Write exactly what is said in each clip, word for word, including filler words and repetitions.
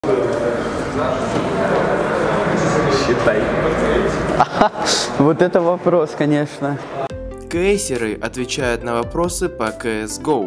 Считай. Вот это вопрос, конечно. КСеры отвечают на вопросы по си эс го.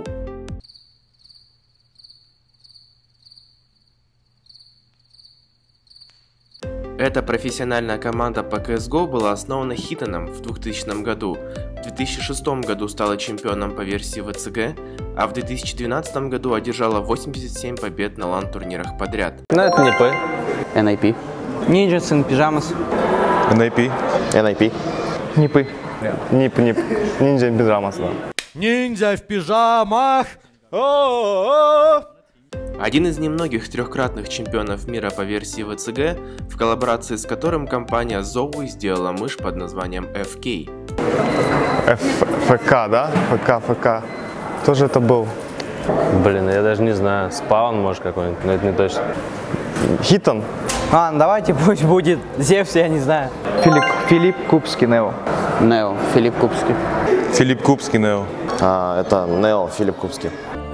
Эта профессиональная команда по си эс го была основана Хитоном в двухтысячном году, в две тысячи шестом году стала чемпионом по версии ви си джи, а в две тысячи двенадцатом году одержала восемьдесят семь побед на лан-турнирах подряд. Ну это не П. эн ай пи. Ninjas in Pyjamas. эн ай пи. эн ай пи. Нипы. Нип, нип. Ниндзя in Pyjamas, да. Ниндзя в пижамах! О-о-о! Один из немногих трехкратных чемпионов мира по версии ви си джи, в коллаборации с которым компания Zowie сделала мышь под названием эф кей. эф ка, да? эф ка, эф ка. Кто же это был? Блин, я даже не знаю. Спаун, может, какой-нибудь, но это не точно. Хитон? А, ну давайте пусть будет Зевс, я не знаю. Филипп, Филипп Кубский, Нео. Нео, Филипп Кубский. Филипп Кубский, Нео. А, это Нео, Филипп Кубский.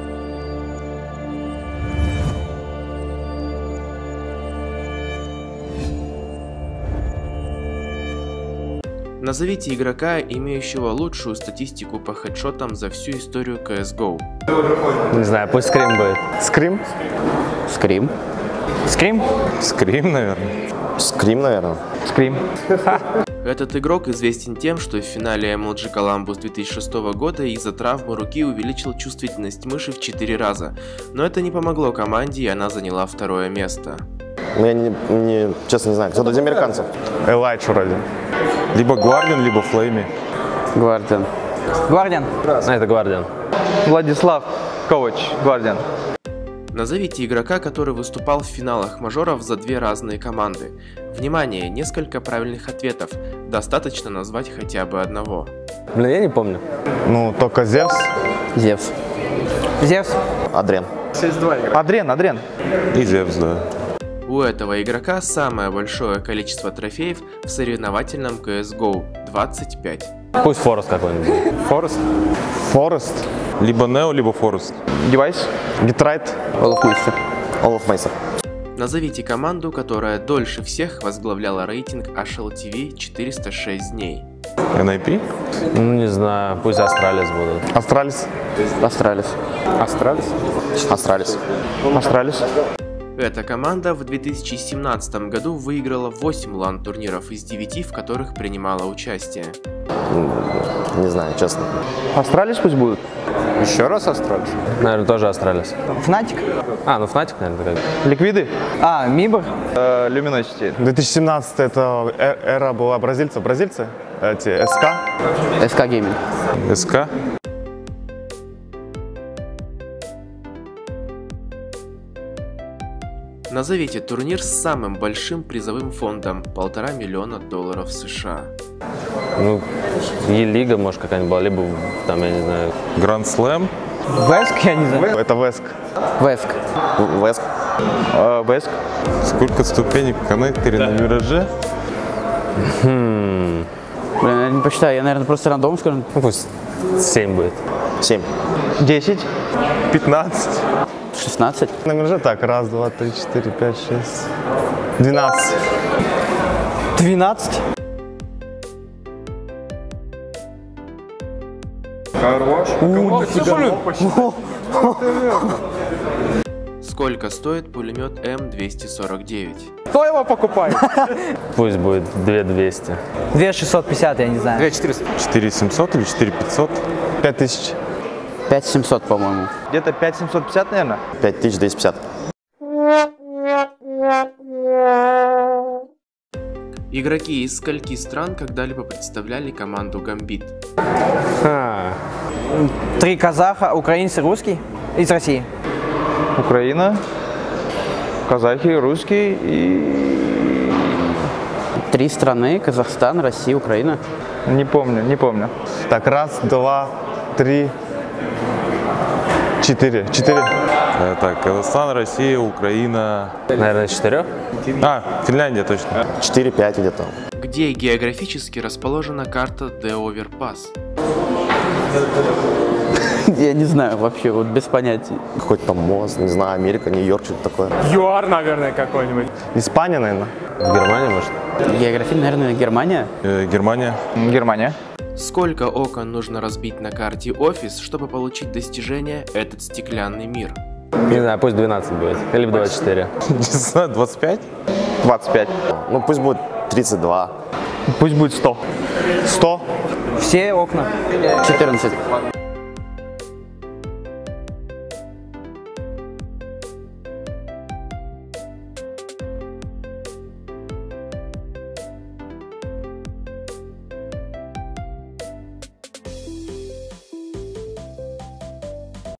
Назовите игрока, имеющего лучшую статистику по хедшотам за всю историю си эс го. Не знаю, пусть Скрим будет. Скрим? Скрим. Скрим? Скрим, наверное. Скрим, наверное. Скрим. Этот игрок известен тем, что в финале эм эл джи Columbus две тысячи шестого года из-за травмы руки увеличил чувствительность мыши в четыре раза. Но это не помогло команде, и она заняла второе место. Я не, не, честно не знаю, кто-то из американцев. Элайч вроде. Либо Гвардиан, либо Флейми. Гвардиан. Гвардиан. А, это Гвардиан. Владислав Ковач, Гвардиан. Назовите игрока, который выступал в финалах мажоров за две разные команды. Внимание, несколько правильных ответов. Достаточно назвать хотя бы одного. Блин, я не помню. Ну, только Зевс. Зевс. Зевс. Адрен. Адрен, Адрен. И Зевс, да. У этого игрока самое большое количество трофеев в соревновательном си эс го – двадцать пять. Пусть Форест какой-нибудь будет. Форест. Форест. Либо Нео, либо Форест. Девайс. Гитрайт. Олафмейстер. Олаф Мейсер. Назовите команду, которая дольше всех возглавляла рейтинг эйч эл ти ви четыреста шесть дней. эн ай пи. Ну, не знаю, пусть Астралис будут. Астралис. Астралис. Астралис. Астралис. Астралис. Эта команда в две тысячи семнадцатом году выиграла восемь лан-турниров из девяти, в которых принимала участие. Не знаю, честно. Астралис пусть будут. Еще раз Астралис. Наверное, тоже Астралис. Фнатик. А, ну Фнатик, наверное, такой. Ликвиды. А, Мибор. Люминосити. две тысячи семнадцатый это э- эра была бразильцев. Бразильцы? Эти эс ка. СК Гейминг. СК. Назовите турнир с самым большим призовым фондом – полтора миллиона долларов США. Ну, Е-лига, может, какая-нибудь была, либо там, я не знаю. Гранд Слэм. Веск, я не знаю. Это Веск. Веск. Веск. А, Веск. Сколько ступенек в коннекторе на Мираже? Хм. Блин, я не посчитаю, я, наверное, просто рандом скажу. Ну, пусть семь будет. Семь. Десять. Пятнадцать. шестнадцать. На мираже так. Раз, два, три, четыре, пять, шесть. Двенадцать. двенадцать. Сколько стоит пулемет эм двести сорок девять? Кто его покупает? Пусть будет две двести. две шестьсот пятьдесят, я не знаю. две четыреста. четыре семьсот или четыре пятьсот? Пять тысяч. пять семьсот, по-моему. Где-то пять семьсот пятьдесят, наверное. Пять тысяч двести пятьдесят. Игроки из скольки стран когда-либо представляли команду Гамбит? А, Три казаха, украинцы, русский. Из России. Украина, казахи, русские и... Три страны: Казахстан, Россия, Украина. Не помню, не помню. Так, раз, два, три, четыре. Четыре. Э, так, Казахстан, Россия, Украина... наверное, из четырех. А, Финляндия точно. Четыре, пять где-то. Где географически расположена карта The Overpass? Я не знаю вообще, вот без понятия. Какой-то там мост, не знаю, Америка, Нью-Йорк, что-то такое. ЮАР, наверное, какой-нибудь. Испания, наверное. Германия, может? География, наверное, Германия. Э, Германия. Германия. Сколько окон нужно разбить на карте офис, чтобы получить достижение «Этот стеклянный мир»? Не знаю, пусть двенадцать будет. Или двадцать четыре. Не знаю, двадцать пять? двадцать пять. Ну пусть будет тридцать два. Пусть будет сто. сто. Все окна. четырнадцать.